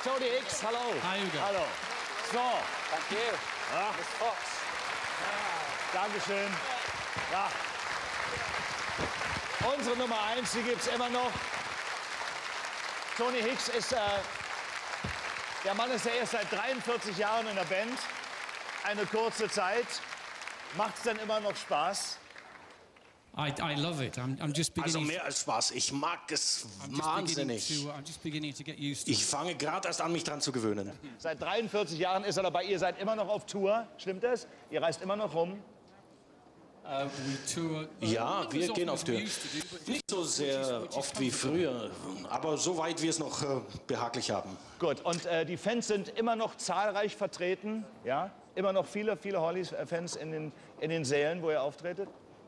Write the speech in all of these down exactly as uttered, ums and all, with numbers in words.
Tony Hicks, hallo. Hi, Hugo. Hallo. So. Thank you. Ja. Miss Fox. Dankeschön. Ja. Unsere Nummer eins, die gibt's immer noch. Tony Hicks ist, äh, der Mann ist ja erst seit dreiundvierzig Jahren in der Band. Eine kurze Zeit. Macht's denn immer noch Spaß? I, I love it. I'm, I'm just Also beginning. mehr als Spaß. Ich mag es I'm just wahnsinnig. beginning to, I'm just beginning to get used to Ich it. fange gerade erst an, mich dran zu gewöhnen. Seit dreiundvierzig Jahren ist er dabei. Ihr seid immer noch auf Tour. Stimmt das? Ihr reist immer noch rum? Uh, we tour, uh, Ja, not wir as gehen often auf as we Tour. used to do, but Nicht so which is- sehr which is oft wie comfortable. früher, aber soweit wir es noch äh, behaglich haben. Gut. Und äh, die Fans sind immer noch zahlreich vertreten. Ja? Immer noch viele, viele Hollies-Fans in den, in den Sälen, wo ihr auftretet?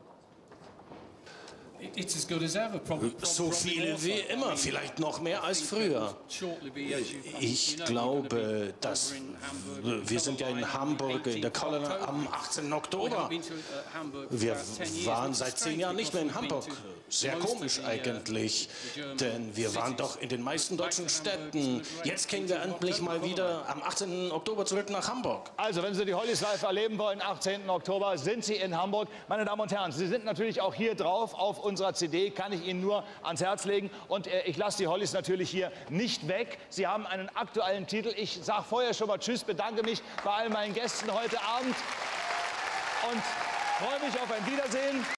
It- It's as good as ever. Probably, So probably viele more wie so. I immer, mean, vielleicht noch mehr als I think früher. it will shortly be, as you- Ich you know, we're glaube, gonna be dass over in Hamburg, wir sind ja in Hamburg, in der Colony am achtzehnten Oktober. Wir waren seit zehn Jahren nicht mehr in Hamburg. Sehr komisch eigentlich, denn wir waren doch in den meisten deutschen Städten. Jetzt gehen wir endlich mal wieder am achtzehnten Oktober zurück nach Hamburg. Also, wenn Sie die Hollies live erleben wollen, achtzehnten Oktober, sind Sie in Hamburg. Meine Damen und Herren, Sie sind natürlich auch hier drauf auf unserer C D, kann ich Ihnen nur ans Herz legen. Und äh, ich lasse die Hollies natürlich hier nicht weg. Sie haben einen aktuellen Titel. Ich sage vorher schon mal Tschüss, bedanke mich bei all meinen Gästen heute Abend und freue mich auf ein Wiedersehen.